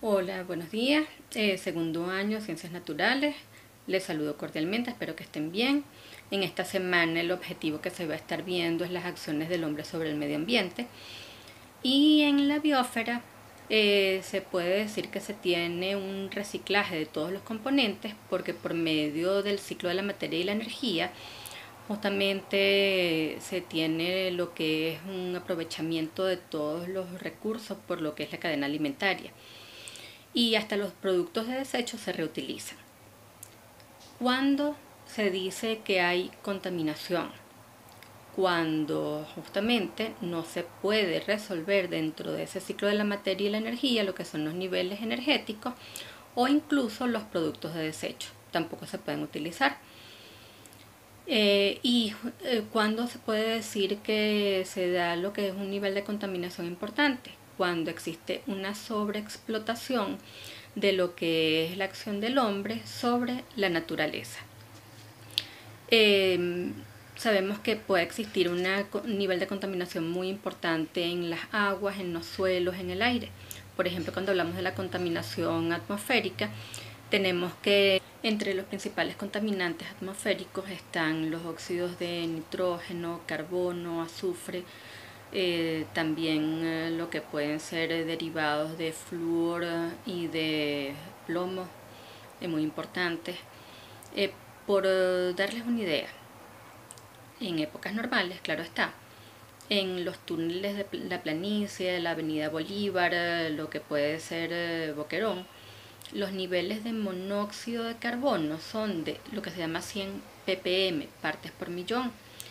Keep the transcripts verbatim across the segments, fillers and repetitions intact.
Hola, buenos días. Eh, segundo año, Ciencias Naturales. Les saludo cordialmente, espero que estén bien. En esta semana el objetivo que se va a estar viendo es las acciones del hombre sobre el medio ambiente. Y en la biosfera eh, se puede decir que se tiene un reciclaje de todos los componentes porque por medio del ciclo de la materia y la energía justamente se tiene lo que es un aprovechamiento de todos los recursos por lo que es la cadena alimentaria. Y hasta los productos de desecho se reutilizan. Cuando se dice que hay contaminación, cuando justamente no se puede resolver dentro de ese ciclo de la materia y la energía lo que son los niveles energéticos o incluso los productos de desecho, tampoco se pueden utilizar. Eh, y eh, cuando se puede decir que se da lo que es un nivel de contaminación importante, cuando existe una sobreexplotación de lo que es la acción del hombre sobre la naturaleza. Eh, sabemos que puede existir un nivel de contaminación muy importante en las aguas, en los suelos, en el aire. Por ejemplo, cuando hablamos de la contaminación atmosférica, tenemos que entre los principales contaminantes atmosféricos están los óxidos de nitrógeno, carbono, azufre, eh, también eh, lo que pueden ser eh, derivados de flúor y de plomo, eh, muy importantes. Eh, por eh, darles una idea, en épocas normales, claro está, en los túneles de la planicie, la avenida Bolívar, eh, lo que puede ser eh, Boquerón, los niveles de monóxido de carbono son de lo que se llama cien ppm, partes por millón,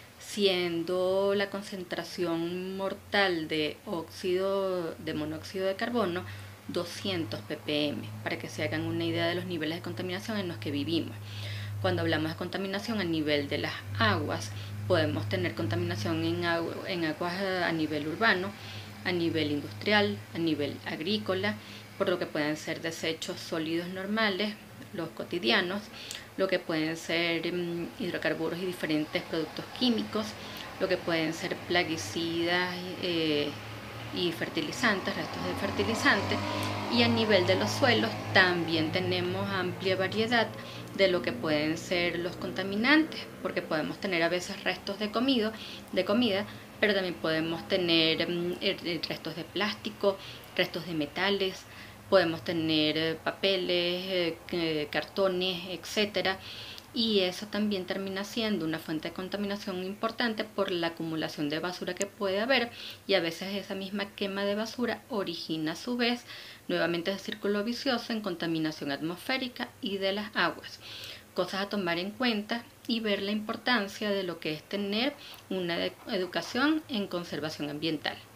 siendo la concentración mortal de óxido de monóxido de carbono doscientos ppm, para que se hagan una idea de los niveles de contaminación en los que vivimos. Cuando hablamos de contaminación a nivel de las aguas, podemos tener contaminación en, agua, en aguas a nivel urbano, a nivel industrial, a nivel agrícola, por lo que pueden ser desechos sólidos normales, los cotidianos, lo que pueden ser um, hidrocarburos y diferentes productos químicos, lo que pueden ser plaguicidas eh, y fertilizantes, restos de fertilizantes, y a nivel de los suelos también tenemos amplia variedad de lo que pueden ser los contaminantes, porque podemos tener a veces restos de comida, de comida pero también podemos tener um, restos de plástico, restos de metales, podemos tener papeles, eh, cartones, etcétera. Y eso también termina siendo una fuente de contaminación importante por la acumulación de basura que puede haber, y a veces esa misma quema de basura origina a su vez nuevamente el círculo vicioso en contaminación atmosférica y de las aguas. Cosas a tomar en cuenta y ver la importancia de lo que es tener una educación en conservación ambiental.